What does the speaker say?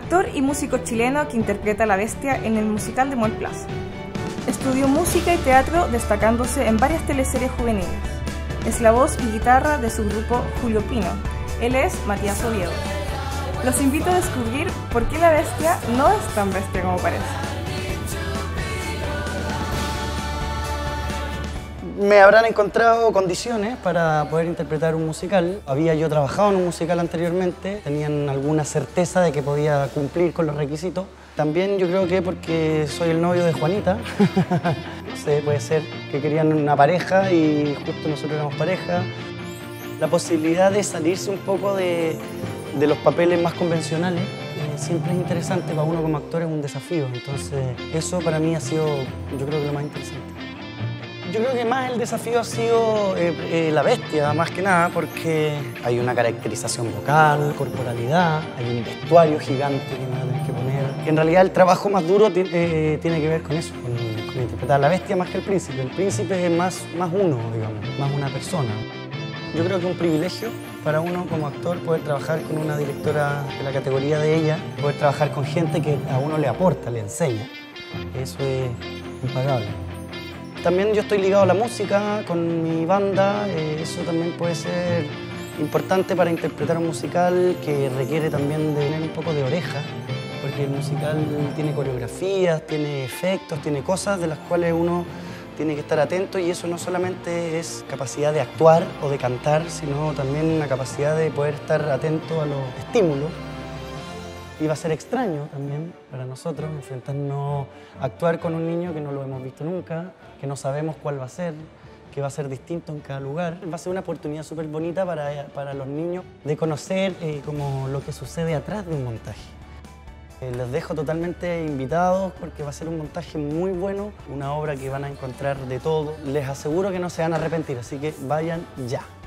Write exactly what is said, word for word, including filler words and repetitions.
actor y músico chileno que interpreta a la bestia en el musical de Mall Plaza. Estudió música y teatro destacándose en varias teleseries juveniles. Es la voz y guitarra de su grupo Julio Pino. Él es Matías Oviedo. Los invito a descubrir por qué la bestia no es tan bestia como parece. Me habrán encontrado condiciones para poder interpretar un musical. Había yo trabajado en un musical anteriormente, tenían alguna certeza de que podía cumplir con los requisitos. También yo creo que porque soy el novio de Juanita, no sé, puede ser que querían una pareja y justo nosotros éramos pareja. La posibilidad de salirse un poco de, de los papeles más convencionales eh, siempre es interesante para uno como actor, es un desafío. Entonces eso para mí ha sido, yo creo que lo más interesante. Yo creo que más el desafío ha sido eh, eh, la bestia, más que nada, porque hay una caracterización vocal, corporalidad, hay un vestuario gigante que me voy a tener que poner. En realidad el trabajo más duro eh, tiene que ver con eso, con, con interpretar a la bestia más que el príncipe. El príncipe es más, más uno, digamos, más una persona. Yo creo que es un privilegio para uno como actor poder trabajar con una directora de la categoría de ella, poder trabajar con gente que a uno le aporta, le enseña. Eso es impagable. También yo estoy ligado a la música con mi banda, eh, eso también puede ser importante para interpretar un musical que requiere también de tener un poco de oreja, porque el musical tiene coreografías, tiene efectos, tiene cosas de las cuales uno tiene que estar atento, y eso no solamente es capacidad de actuar o de cantar, sino también una capacidad de poder estar atento a los estímulos. Y va a ser extraño también para nosotros enfrentarnos a actuar con un niño que no lo hemos visto nunca, que no sabemos cuál va a ser, que va a ser distinto en cada lugar. Va a ser una oportunidad súper bonita para, para los niños de conocer eh, como lo que sucede atrás de un montaje. Eh, les dejo totalmente invitados porque va a ser un montaje muy bueno, una obra que van a encontrar de todo. Les aseguro que no se van a arrepentir, así que vayan ya.